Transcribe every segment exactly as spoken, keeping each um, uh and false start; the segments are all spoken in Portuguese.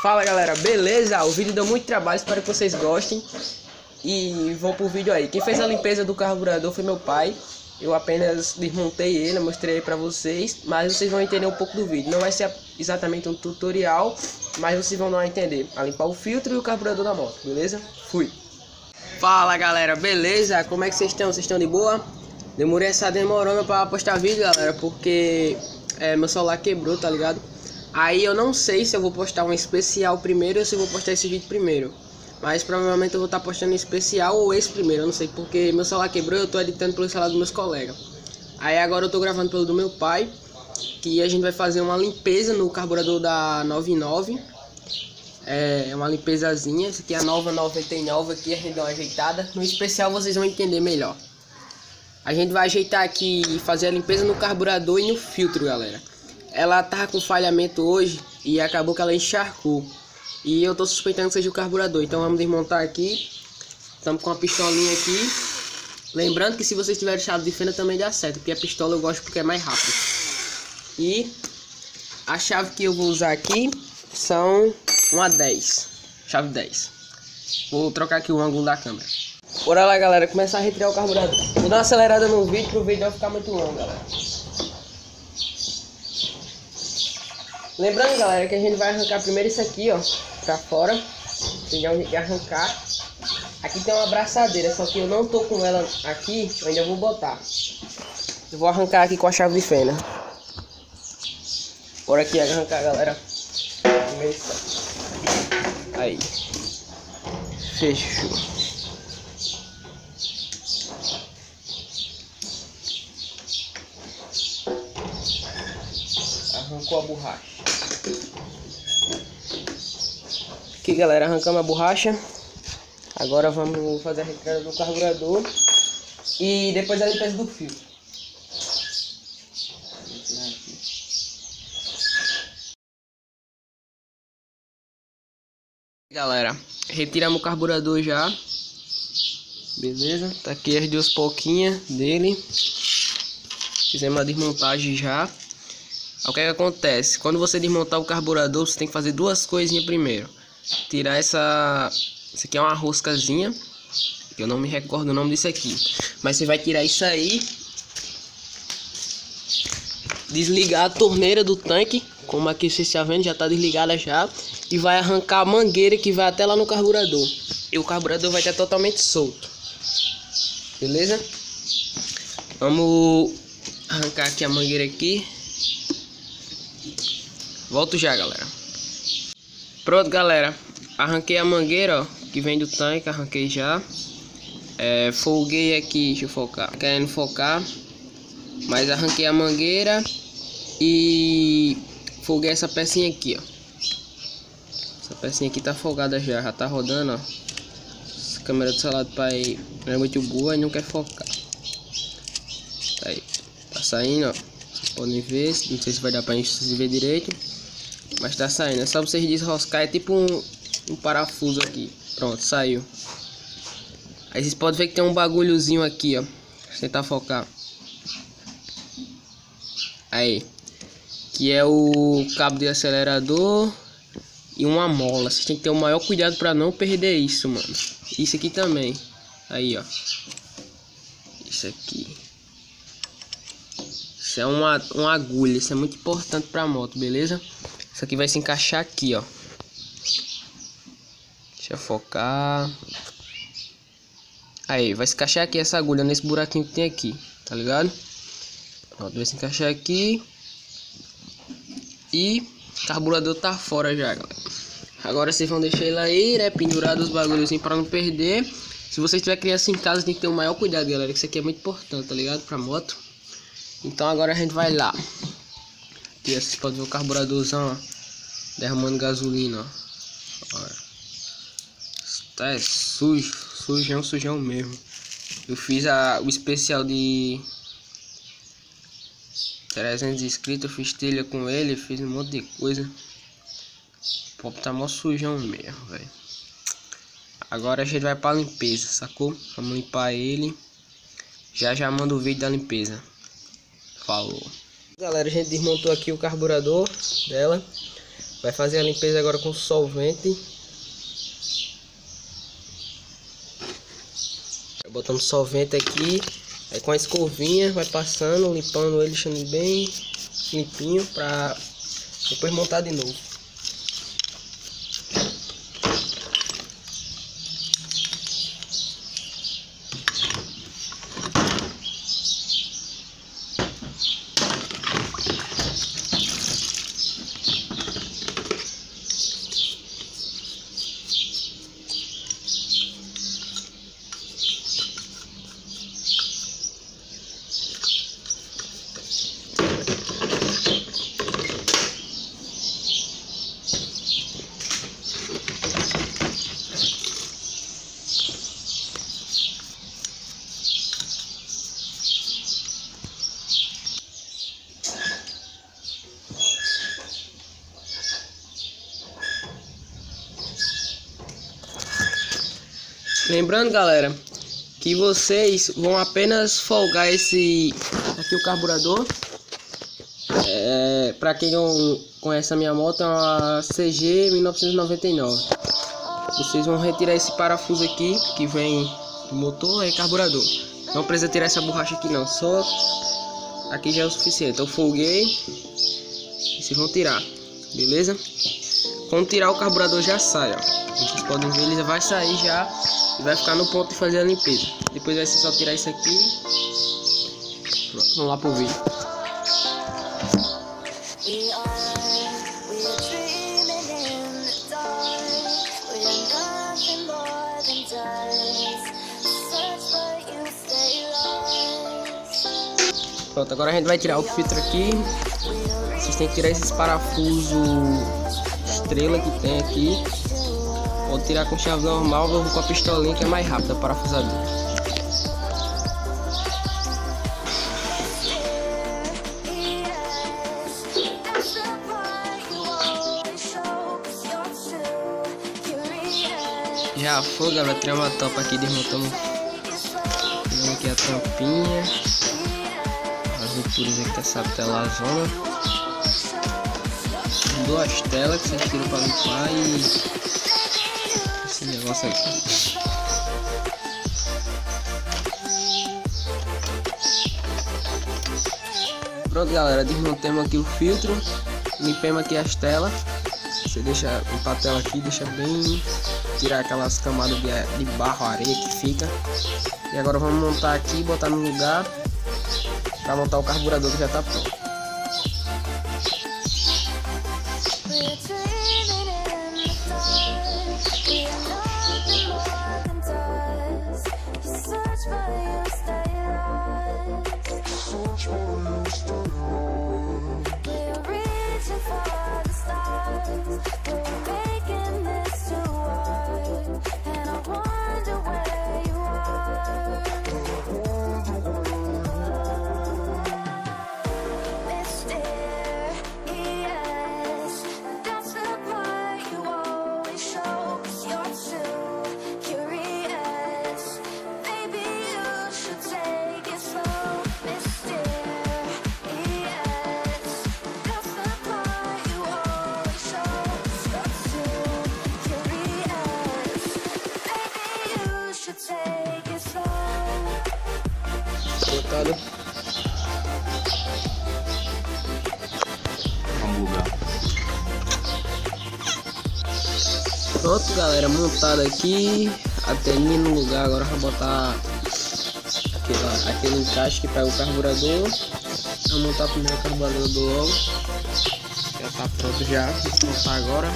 Fala galera, beleza? O vídeo deu muito trabalho, espero que vocês gostem. E vou pro vídeo aí. Quem fez a limpeza do carburador foi meu pai. Eu apenas desmontei ele, mostrei aí pra vocês. Mas vocês vão entender um pouco do vídeo. Não vai ser exatamente um tutorial, mas vocês vão dar a entender a limpar o filtro e o carburador da moto, beleza? Fui! Fala galera, beleza? Como é que vocês estão? Vocês estão de boa? Demorei essa demorando pra postar vídeo, galera, porque é, meu celular quebrou, tá ligado? Aí eu não sei se eu vou postar um especial primeiro ou se eu vou postar esse vídeo primeiro. Mas provavelmente eu vou estar postando um especial ou esse primeiro, eu não sei, porque meu celular quebrou e eu tô editando pelo celular dos meus colegas. Aí agora eu tô gravando pelo do meu pai, que a gente vai fazer uma limpeza no carburador da noventa e nove. É uma limpezazinha, essa aqui é a nova noventa e nove aqui, a gente dá uma ajeitada. No especial vocês vão entender melhor. A gente vai ajeitar aqui e fazer a limpeza no carburador e no filtro, galera. Ela tava com falhamento hoje e acabou que ela encharcou. E eu tô suspeitando que seja o carburador, então vamos desmontar aqui. Estamos com a pistolinha aqui. Lembrando que se vocês tiverem chave de fenda também dá certo, porque a pistola eu gosto porque é mais rápido. E a chave que eu vou usar aqui são uma dez, chave dez. Vou trocar aqui o ângulo da câmera. Bora lá galera, começar a retirar o carburador. Vou dar uma acelerada no vídeo para o vídeo não ficar muito longo, galera. Lembrando galera que a gente vai arrancar primeiro isso aqui, ó, pra fora. Tem que arrancar. Aqui tem uma abraçadeira, só que eu não tô com ela aqui, eu ainda vou botar. Eu vou arrancar aqui com a chave de fenda. Bora aqui arrancar galera. Primeiro isso aqui. Aí. Fechou. Arrancou a borracha. Aqui galera, arrancamos a borracha. Agora vamos fazer a retirada do carburador e depois a limpeza do filtro. Galera, retiramos o carburador já. Beleza, tá aqui as duas pouquinhas dele. Fizemos a desmontagem já. O que é que acontece? Quando você desmontar o carburador, você tem que fazer duas coisinhas primeiro. Tirar essa... Isso aqui é uma roscazinha, que eu não me recordo o nome disso aqui. Mas você vai tirar isso aí. Desligar a torneira do tanque, como aqui você está vendo, já está desligada já. E vai arrancar a mangueira que vai até lá no carburador. E o carburador vai estar totalmente solto. Beleza? Vamos arrancar aqui a mangueira aqui. Volto já, galera. Pronto, galera. Arranquei a mangueira, ó, que vem do tanque. Arranquei já. É, folguei aqui, deixa eu focar. Querendo focar. Mas arranquei a mangueira. E folguei essa pecinha aqui, ó. Essa pecinha aqui tá folgada já. Já tá rodando, ó. Essa câmera do celular do pai não é muito boa e não quer focar. Tá aí. Tá saindo, ó. Vocês podem ver. Não sei se vai dar pra gente se ver direito. Mas tá saindo, é só vocês desroscar, é tipo um, um parafuso aqui. Pronto, saiu. Aí vocês podem ver que tem um bagulhozinho aqui, ó. Deixa eu tentar focar. Aí. Que é o cabo de acelerador e uma mola. Vocês têm que ter o maior cuidado pra não perder isso, mano. Isso aqui também. Aí, ó. Isso aqui. Isso é uma, uma agulha, isso é muito importante pra moto, beleza? Isso aqui vai se encaixar aqui, ó. Deixa eu focar. Aí, vai se encaixar aqui essa agulha, nesse buraquinho que tem aqui, tá ligado? Pronto, vai se encaixar aqui. E o carburador tá fora já, galera. Agora vocês vão deixar ele aí, né? Pendurado os bagulhos assim pra não perder. Se vocês tiver criança em casa, tem que ter o maior cuidado, galera. Que isso aqui é muito importante, tá ligado? Pra moto. Então agora a gente vai lá. Aqui vocês podem ver o carburadorzão, ó, derramando gasolina, ó. Olha. Tá é sujo, sujão, sujão mesmo. Eu fiz a, o especial de trezentos inscritos, eu fiz trilha com ele, fiz um monte de coisa. O pop tá mó sujão mesmo, velho. Agora a gente vai pra limpeza, sacou? Vamos limpar ele. Já já mando o vídeo da limpeza. Falou. Galera, a gente desmontou aqui o carburador dela. Vai fazer a limpeza agora com solvente. Botamos solvente aqui. Aí com a escovinha vai passando, limpando ele, deixando ele bem limpinho pra depois montar de novo. Lembrando, galera, que vocês vão apenas folgar esse aqui, o carburador. É, para quem não conhece a minha moto, é uma C G mil novecentos e noventa e nove. Vocês vão retirar esse parafuso aqui que vem do motor e carburador. Não precisa tirar essa borracha aqui não, só aqui já é o suficiente. Eu folguei e vocês vão tirar, beleza? Quando tirar, o carburador já sai, ó. Vocês podem ver, ele já vai sair já e vai ficar no ponto de fazer a limpeza. Depois vai ser só tirar isso aqui. Pronto, vamos lá pro vídeo. Pronto, agora a gente vai tirar o filtro aqui. Vocês têm que tirar esses parafusos estrela que tem aqui. Pode tirar com chave normal, eu vou com a pistolinha que é mais rápida, parafusador. Já foi, galera, tiramos a tampa aqui, desmontamos aqui a tampinha, as alturas aqui dessa tela zona, duas telas que vocês tiram para limpar e esse negócio aqui. Pronto, galera, desmontamos aqui o filtro, limpemos aqui as telas. Você deixa limpar a tela aqui, deixa bem, tirar aquelas camadas de, de barro, areia que fica. E agora vamos montar aqui, botar no lugar para montar o carburador que já está pronto. Botado. Vamos lugar. Pronto, galera, montado aqui a telinha no lugar. Agora vou botar aquele, aquele encaixe que pega o carburador. Vou montar primeiro o carburador do logo. Já tá pronto já. Vou montar agora.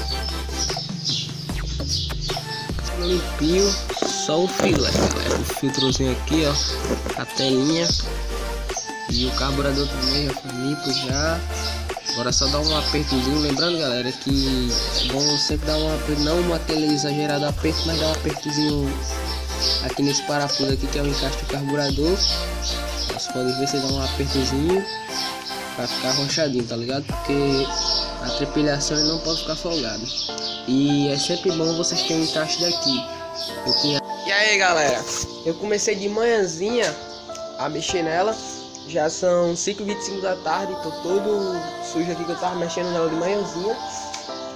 Limpinho, só o filé, galera. O filtrozinho aqui, ó, a telinha e o carburador também já foi limpo já. Agora é só dar um apertozinho, lembrando, galera, que é bom sempre dar um aperto, não aquele exagerado aperto, mas dar um apertozinho aqui nesse parafuso aqui que é o encaixe do carburador. Vocês podem ver, você dá um apertozinho para ficar arrochadinho, tá ligado? Porque a trepilhação ele não pode ficar folgado. E é sempre bom vocês terem um encaixe daqui. Eu tinha... E aí, galera, eu comecei de manhãzinha a mexer nela. Já são cinco e vinte e cinco da tarde. Tô todo sujo aqui que eu tava mexendo nela de manhãzinha.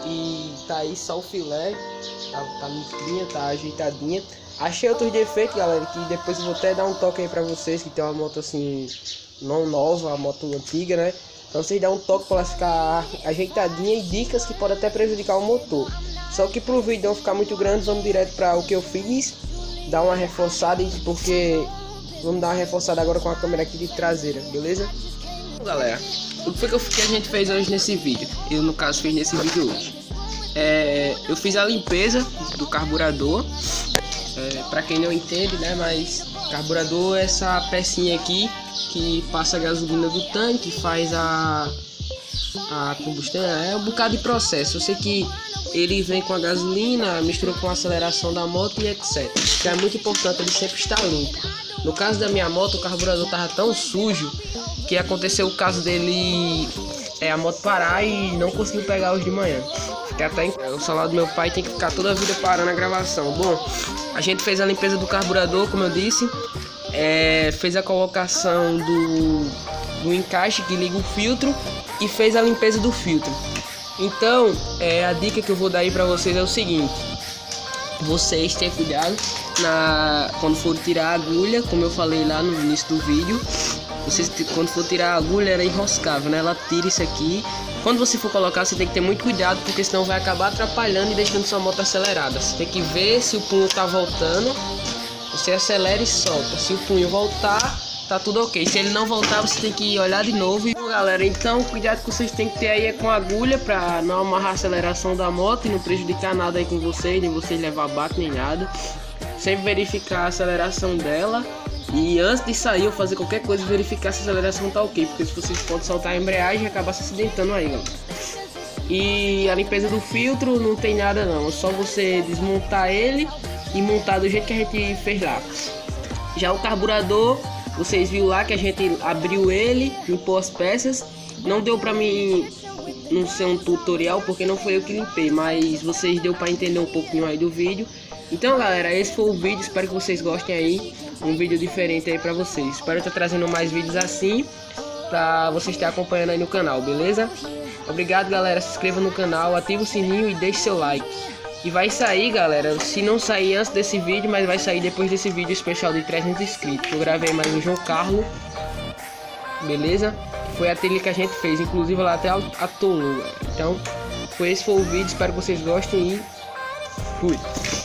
E tá aí só o filé, tá, tá limpinha, tá ajeitadinha. Achei outros defeitos, galera, que depois eu vou até dar um toque aí pra vocês, que tem uma moto assim, não nova, uma moto antiga, né? Pra vocês dar um toque pra ela ficar ajeitadinha e dicas que podem até prejudicar o motor. Só que pro vídeo não ficar muito grande, vamos direto pra o que eu fiz, dar uma reforçada, porque vamos dar uma reforçada agora com a câmera aqui de traseira, beleza? Bom, galera, o que foi que, eu, que a gente fez hoje nesse vídeo? Eu, no caso, fiz nesse vídeo hoje. É, eu fiz a limpeza do carburador. É, para quem não entende, né, mas carburador é essa pecinha aqui que passa a gasolina do tanque, faz a, a combustão, é um bocado de processo. Eu sei que ele vem com a gasolina, mistura com a aceleração da moto e etcétera. Então é muito importante ele sempre estar limpo. No caso da minha moto, o carburador tava tão sujo que aconteceu o caso dele, é, a moto parar e não conseguiu pegar hoje de manhã. Fiquei até em... O celular do meu pai tem que ficar toda a vida parando a gravação. Bom, a gente fez a limpeza do carburador, como eu disse, é, fez a colocação do, do encaixe que liga o filtro e fez a limpeza do filtro. Então, é, a dica que eu vou dar aí pra vocês é o seguinte: vocês tenham cuidado na, quando for tirar a agulha, como eu falei lá no início do vídeo. Vocês, quando for tirar a agulha, ela é enroscável, né? Ela tira isso aqui. Quando você for colocar, você tem que ter muito cuidado, porque senão vai acabar atrapalhando e deixando sua moto acelerada. Você tem que ver se o punho tá voltando, você acelera e solta. Se o punho voltar, tá tudo ok. Se ele não voltar, você tem que olhar de novo. E, bom, galera, então o cuidado que vocês têm que ter aí é com a agulha, pra não amarrar a aceleração da moto e não prejudicar nada aí com vocês, nem vocês levar baque nem nada. Sempre verificar a aceleração dela. E antes de sair ou fazer qualquer coisa, verificar se a aceleração tá ok, porque se vocês podem soltar a embreagem e acabar se acidentando aí, galera. E a limpeza do filtro não tem nada não, é só você desmontar ele e montar do jeito que a gente fez lá. Já o carburador, vocês viram lá que a gente abriu ele, limpou as peças. Não deu pra mim não ser um tutorial, porque não foi eu que limpei, mas vocês deu pra entender um pouquinho aí do vídeo. Então, galera, esse foi o vídeo, espero que vocês gostem aí, um vídeo diferente aí pra vocês. Espero estar trazendo mais vídeos assim, pra vocês estarem acompanhando aí no canal, beleza? Obrigado, galera, se inscreva no canal, ativa o sininho e deixe seu like. E vai sair, galera, se não sair antes desse vídeo, mas vai sair depois desse vídeo especial de trezentos inscritos. Eu gravei mais um João Carlos, beleza? Foi a trilha que a gente fez, inclusive ela até atolou. Então, foi esse foi o vídeo, espero que vocês gostem e fui!